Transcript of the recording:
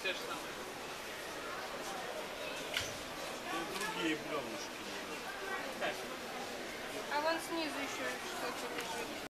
те же самые. Другие бревнышки. А вон снизу еще что-то лежит.